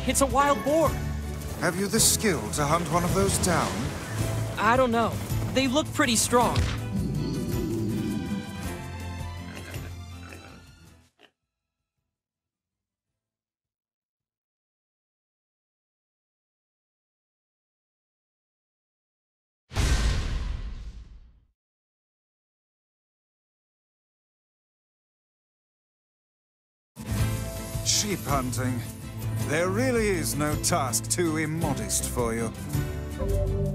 It's a wild boar. Have you the skill to hunt one of those down? I don't know. They look pretty strong. Sheep hunting. There really is no task too immodest for you.